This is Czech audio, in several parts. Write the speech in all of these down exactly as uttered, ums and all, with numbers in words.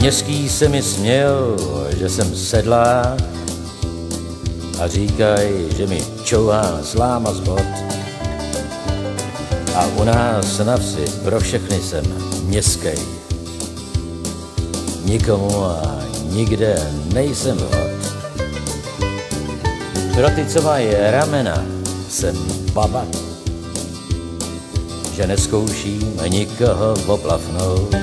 Městský se mi směl, že jsem sedlák a říkaj, že mi čouhá sláma z bot. A u nás na vsi pro všechny jsem městskej. Nikomu a nikde nejsem vhod. Pro ty, co mají ramena, jsem baba, že neskouším nikoho oplafnout.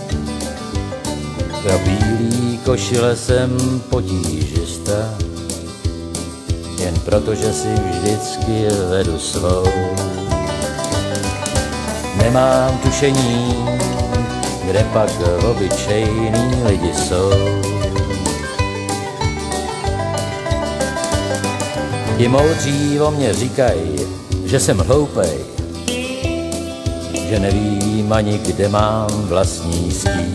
Pro bílý košile jsem potížista, jen proto, že si vždycky vedu svou. Nemám tušení, kde pak obyčejný lidi jsou. Ti moudří o mě říkají, že jsem hloupej, že nevím ani, kde mám vlastní stín.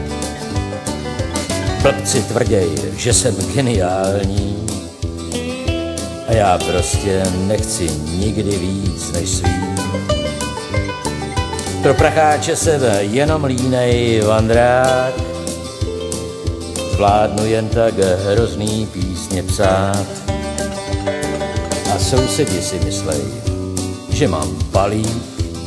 Blbci tvrděj, že jsem geniální a já prostě nechci nikdy víc než svým. Pro pracháče jsem jenom línej vandrák, zvládnu jen tak hrozný písně psát. A sousedi si myslej, že mám balík,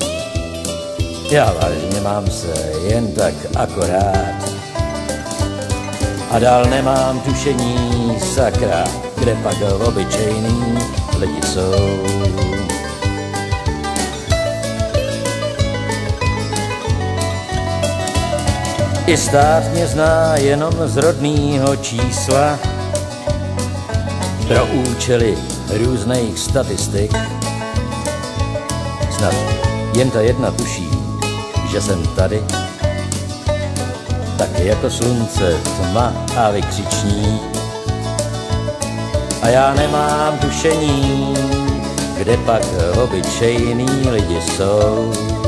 já vážně mám se jen tak akorát. A dál nemám tušení, sakra, kde pak obyčejný lidi jsou. I stát mě zná jenom z rodnýho čísla pro účely různých statistik. Snad jen ta jedna tuší, že jsem tady, tak jako slunce tma a vykřiční. A já nemám tušení, kde pak obyčejný lidi jsou.